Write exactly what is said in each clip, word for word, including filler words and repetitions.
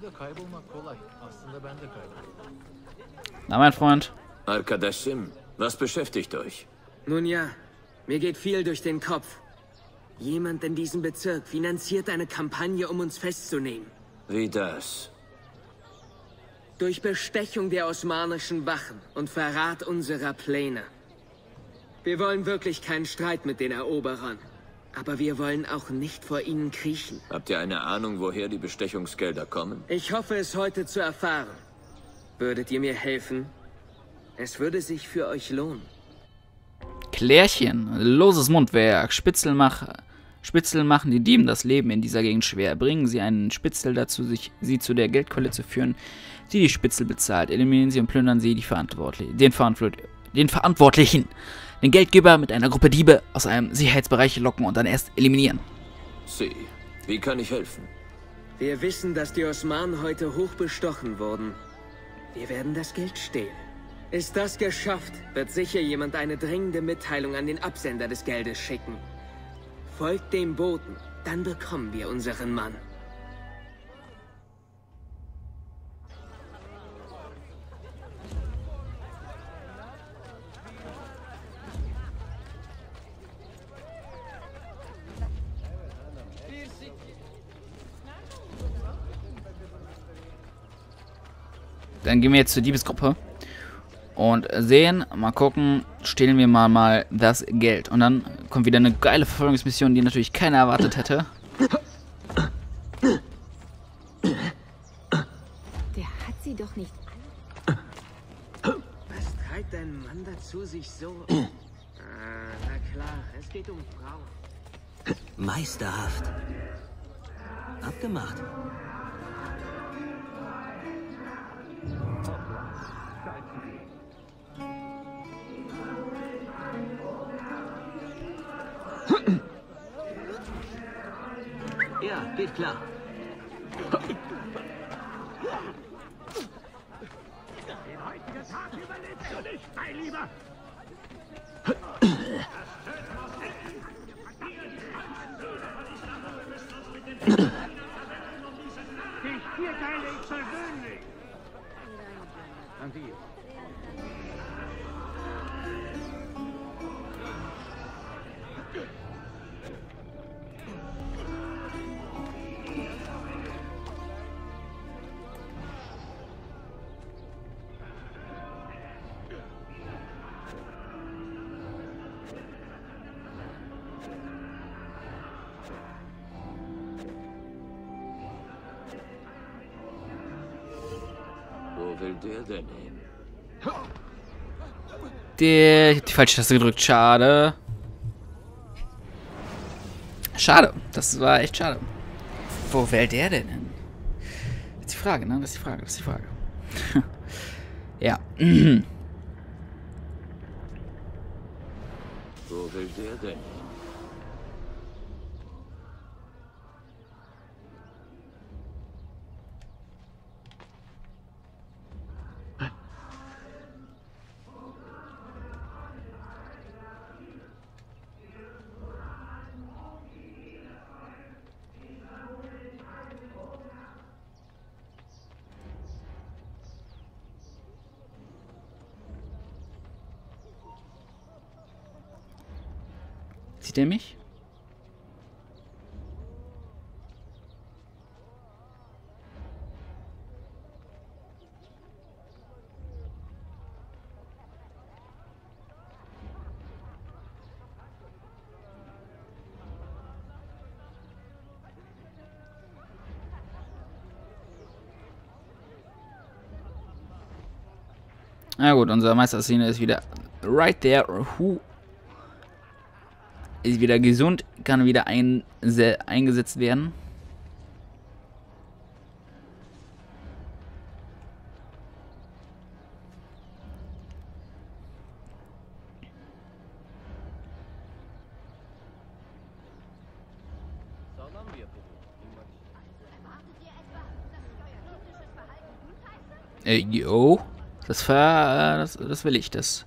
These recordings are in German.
Na, mein Freund. Arkadaşım, was beschäftigt euch? Nun ja, mir geht viel durch den Kopf. Jemand in diesem Bezirk finanziert eine Kampagne, um uns festzunehmen. Wie das? Durch Bestechung der osmanischen Wachen und Verrat unserer Pläne. Wir wollen wirklich keinen Streit mit den Eroberern. Aber wir wollen auch nicht vor ihnen kriechen. Habt ihr eine Ahnung, woher die Bestechungsgelder kommen? Ich hoffe, es heute zu erfahren. Würdet ihr mir helfen? Es würde sich für euch lohnen. Klärchen, loses Mundwerk, Spitzel, mach, Spitzel machen die Dieben das Leben in dieser Gegend schwer. Bringen sie einen Spitzel dazu, sich, sie zu der Geldquelle zu führen, die die Spitzel bezahlt. Eliminieren sie und plündern sie die Verantwortlichen, den, Verantwort den Verantwortlichen. Den Geldgeber mit einer Gruppe Diebe aus einem Sicherheitsbereich locken und dann erst eliminieren. Sie, wie kann ich helfen? Wir wissen, dass die Osmanen heute hoch bestochen wurden. Wir werden das Geld stehlen. Ist das geschafft, wird sicher jemand eine dringende Mitteilung an den Absender des Geldes schicken. Folgt dem Boten, dann bekommen wir unseren Mann. Dann gehen wir jetzt zur Diebesgruppe und sehen, mal gucken, stehlen wir mal mal das Geld. Und dann kommt wieder eine geile Verfolgungsmission, die natürlich keiner erwartet hätte. Der hat sie doch nicht an. Was treibt dein Mann dazu, sich so... Ah, na klar, es geht um Frauen. Meisterhaft. Abgemacht. Ja, geht klar. Den heutigen Tag überlebst du nicht, mein Lieber! Dich hier teile ich persönlich! An dir. Wo will der denn hin? Der, ich hab die falsche Taste gedrückt, schade. Schade, das war echt schade. Wo will der denn hin? Das ist die Frage, ne? Das ist die Frage, das ist die Frage. Ja. Wo will der denn hin? Sieht er mich? Na gut, unser Meisterszene ist wieder right there. Who ist wieder gesund, kann wieder ein, eingesetzt werden. Äh, yo. Das war, das, das will ich, das.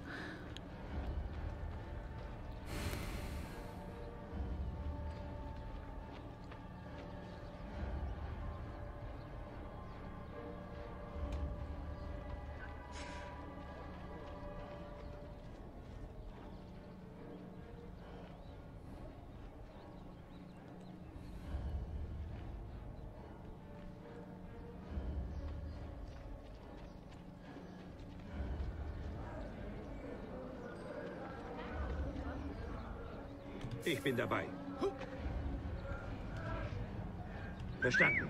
Ich bin dabei. Verstanden.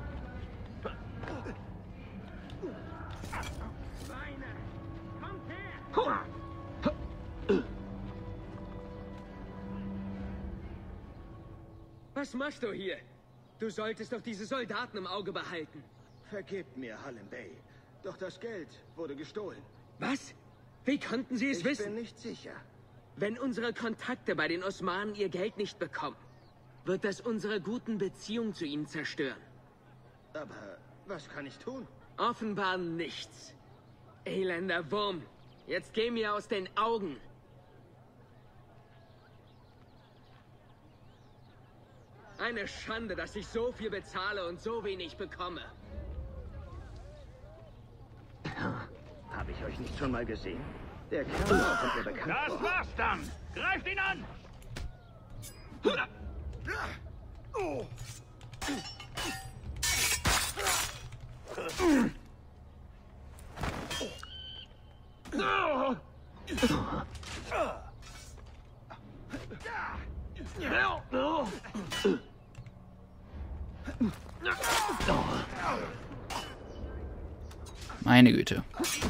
Was machst du hier? Du solltest doch diese Soldaten im Auge behalten. Vergebt mir, Hallam Bey. Doch das Geld wurde gestohlen. Was? Wie konnten Sie es Ich wissen? bin nicht sicher. Wenn unsere Kontakte bei den Osmanen ihr Geld nicht bekommen, wird das unsere guten Beziehungen zu ihnen zerstören. Aber was kann ich tun? Offenbar nichts. Elender Wurm. Jetzt geh mir aus den Augen. Eine Schande, dass ich so viel bezahle und so wenig bekomme. Habe ich euch nicht schon mal gesehen? Der Kerl kommt mir bekannt Das vor. war's dann. Greift ihn an. Meine Güte.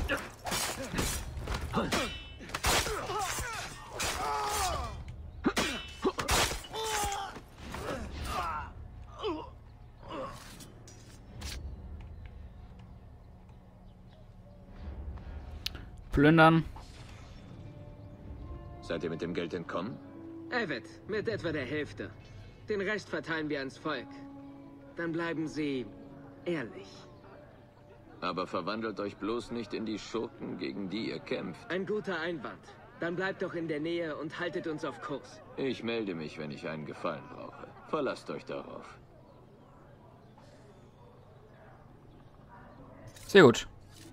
Plündern. Seid ihr mit dem Geld entkommen? Evet, mit etwa der Hälfte. Den Rest verteilen wir ans Volk. Dann bleiben Sie ehrlich. Aber verwandelt euch bloß nicht in die Schurken, gegen die ihr kämpft. Ein guter Einwand. Dann bleibt doch in der Nähe und haltet uns auf Kurs. Ich melde mich, wenn ich einen Gefallen brauche. Verlasst euch darauf. Sehr gut.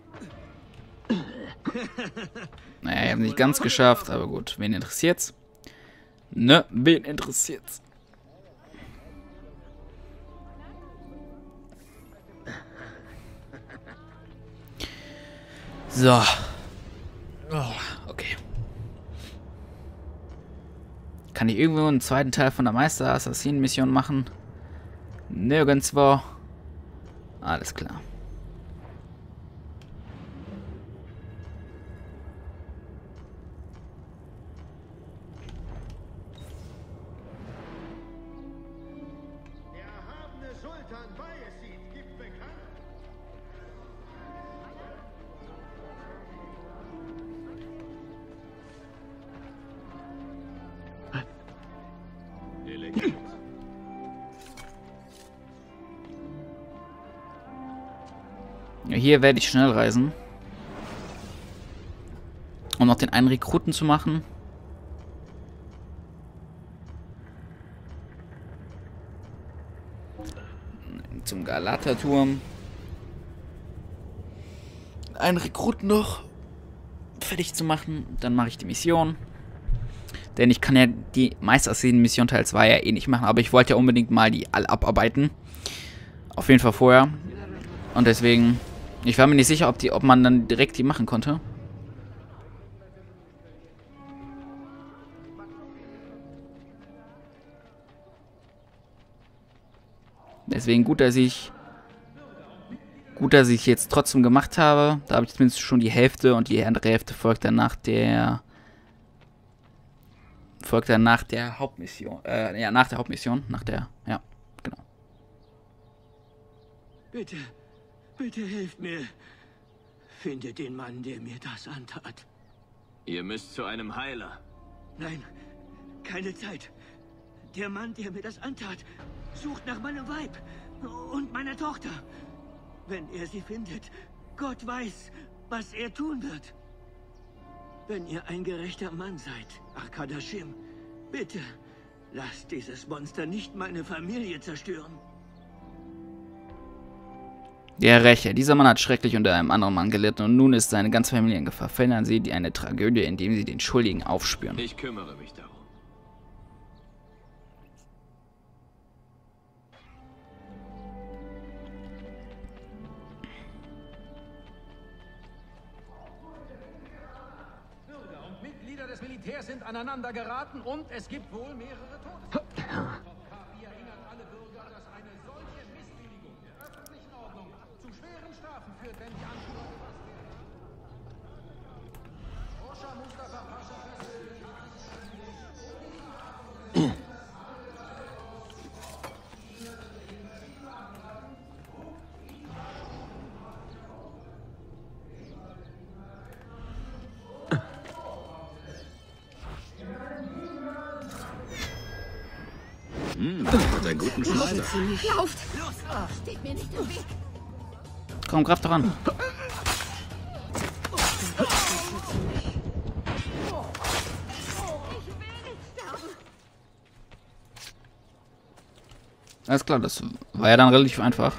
Naja, ich habe nicht ganz geschafft, aber gut. Wen interessiert's? Ne, wen interessiert's? So. Oh, okay. Kann ich irgendwo einen zweiten Teil von der Meister-Assassinen-Mission machen? Nirgendwo. Alles klar. Der erhabene Sultan Bayezid gibt bekannt. Ja, hier werde ich schnell reisen. Um noch den einen Rekruten zu machen. Zum Galata-Turm. Einen Rekruten noch fertig zu machen. Dann mache ich die Mission. Denn ich kann ja die Meisterszenen-Mission Teil zwei ja eh nicht machen. Aber ich wollte ja unbedingt mal die alle abarbeiten. Auf jeden Fall vorher. Und deswegen... Ich war mir nicht sicher, ob, die, ob man dann direkt die machen konnte. Deswegen gut, dass ich gut, dass ich jetzt trotzdem gemacht habe. Da habe ich zumindest schon die Hälfte und die andere Hälfte folgt dann nach der folgt dann nach der Hauptmission. Äh, ja, nach der Hauptmission, nach der, ja, genau. Bitte, bitte helft mir. Finde den Mann, der mir das antat. Ihr müsst zu einem Heiler. Nein, keine Zeit. Der Mann, der mir das antat, sucht nach meinem Weib und meiner Tochter. Wenn er sie findet, Gott weiß, was er tun wird. Wenn ihr ein gerechter Mann seid, Arkadashim, bitte, lasst dieses Monster nicht meine Familie zerstören. Der Rächer. Dieser Mann hat schrecklich unter einem anderen Mann gelitten und nun ist seine ganze Familie in Gefahr. Verhindern Sie die eine Tragödie, indem Sie den Schuldigen aufspüren. Ich kümmere mich darum. Bürger und Mitglieder des Militärs Militärs sind aneinander geraten und es gibt wohl mehrere Tote. Wir erinnern alle Bürger, dass eine solche Missbilligung der öffentlichen Ordnung zu schweren Strafen führt, wenn die Anführer gefasst werden. Osha Mustafa Pascha persönlich. Hm, hat einen guten Schneider. Lauft! Steht mir nicht im Weg. Komm, greif doch an. Alles klar, das war ja dann relativ einfach.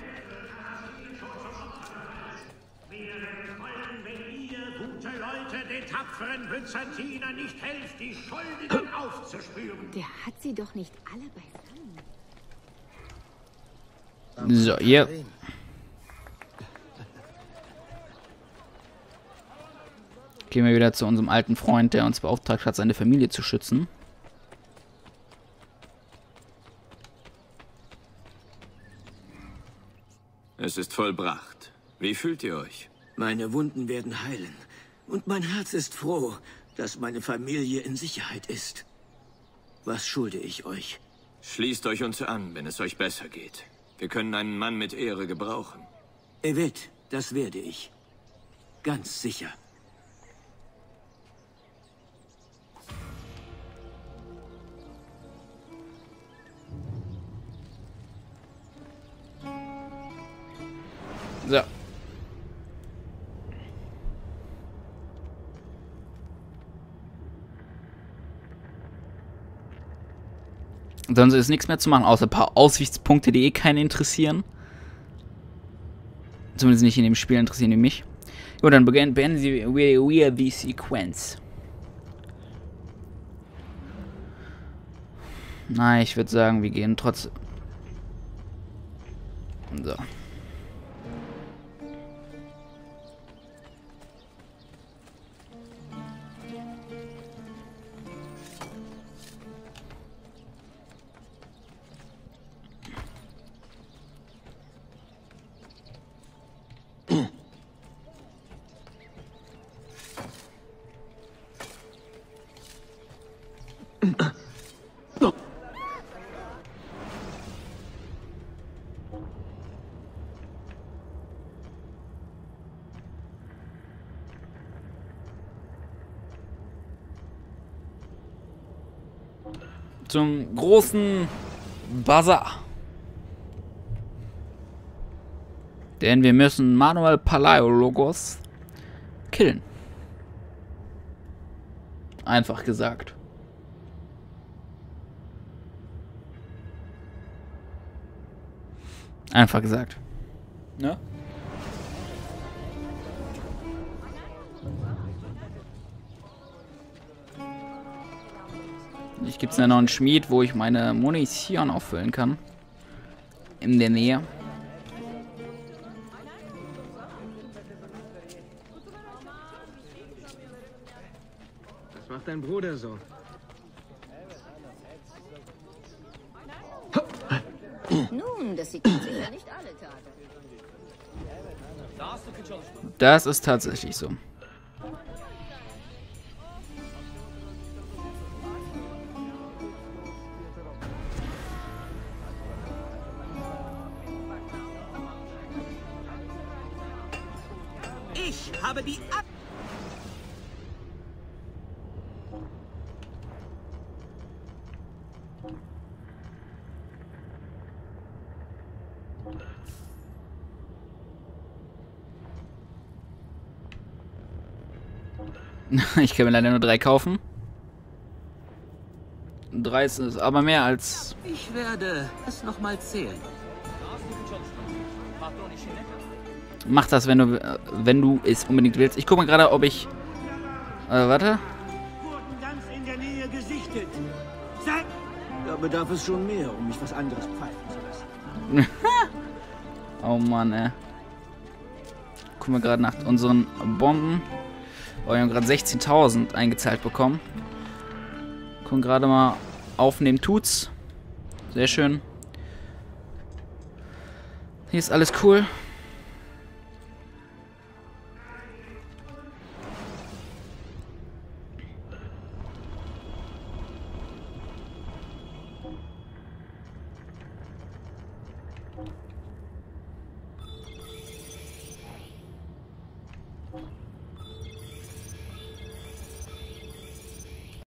Wenn ihr, gute Leute, den tapferen Byzantinern nicht helft, die Schuldigen aufzuspüren. Der hat sie doch nicht alle beisammen. So, hier. Gehen wir wieder zu unserem alten Freund, der uns beauftragt hat, seine Familie zu schützen. Es ist vollbracht. Wie fühlt ihr euch? Meine Wunden werden heilen. Und mein Herz ist froh, dass meine Familie in Sicherheit ist. Was schulde ich euch? Schließt euch uns an, wenn es euch besser geht. Wir können einen Mann mit Ehre gebrauchen. Evet, das werde ich. Ganz sicher. So. Sonst ist nichts mehr zu machen, außer ein paar Aussichtspunkte, die eh keinen interessieren. Zumindest nicht in dem Spiel interessieren die mich. Gut, dann beenden wir, wir die Sequenz. Nein, ich würde sagen, wir gehen trotzdem. So. Zum großen Bazar. Denn wir müssen Manuel Palaiologos killen. Einfach gesagt. Einfach gesagt. Ja? Ich gibt es ja noch einen Schmied, wo ich meine Munition auffüllen kann. In der Nähe. Was macht dein Bruder so? Nun, das sieht man sicher nicht alle Tage. Das ist tatsächlich so. Ich habe die Ab... Ich kann mir leider nur drei kaufen. Drei ist es, aber mehr als... Ich werde es nochmal zählen. Mach das, wenn du wenn du es unbedingt willst. Ich gucke mal gerade, ob ich... Äh, warte. Wurden ganz in der Nähe gesichtet. Sag... Da bedarf es schon mehr, um mich was anderes pfeifen zu lassen. Oh Mann, ey. Gucken wir gerade nach unseren Bomben. Oh, wir haben gerade sechzehntausend eingezahlt bekommen. Und gerade mal aufnehmen tut's. Sehr schön. Hier ist alles cool.